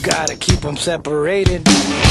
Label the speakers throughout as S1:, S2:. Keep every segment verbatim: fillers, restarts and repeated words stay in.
S1: gotta keep them separated.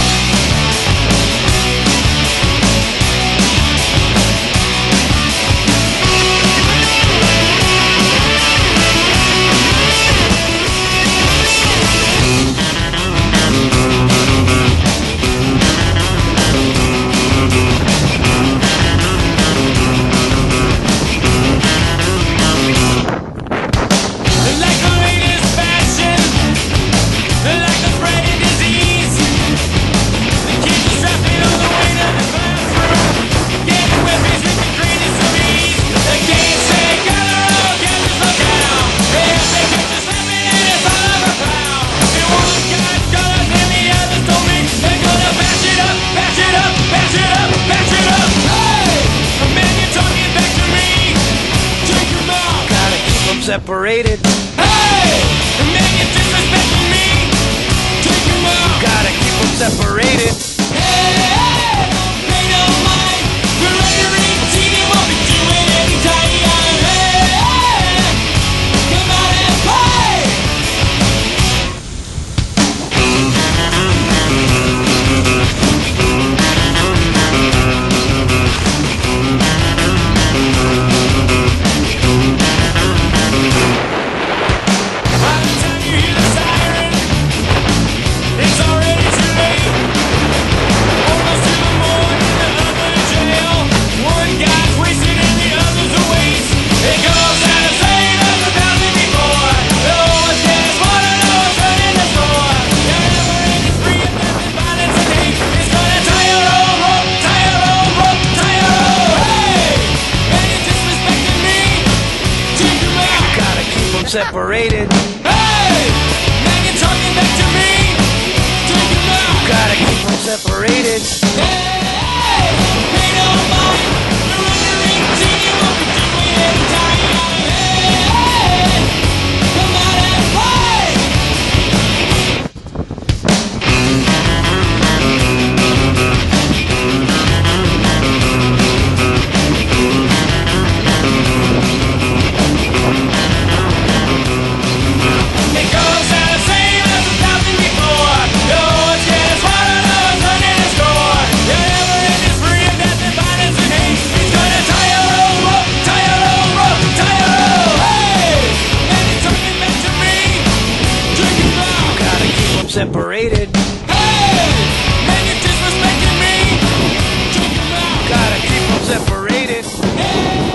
S1: Separated.
S2: Hey! The man you disrespecting me, take him out.
S1: Gotta keep them separated.
S2: Hey, hey, don't pay no mind. We're under eighteen, won't be doing any time. Hey, hey, come out and play.
S1: Separated.
S2: Hey! Man, you're talking back to me. Take him out.
S1: Gotta keep them separated.
S2: Hey! Pay no mind. You're under eighteen, you won't be doing any time. Hey! Come out and play.
S1: Separated.
S2: Hey! Man, you're disrespecting me. Take him out.
S1: Gotta keep them separated.
S2: Hey!